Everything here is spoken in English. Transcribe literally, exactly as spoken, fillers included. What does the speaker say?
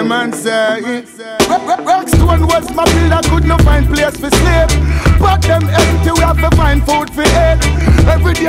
man say. Rockstone was my builder, could not find place for sleep. But them empty, we have to find food for eat. Every day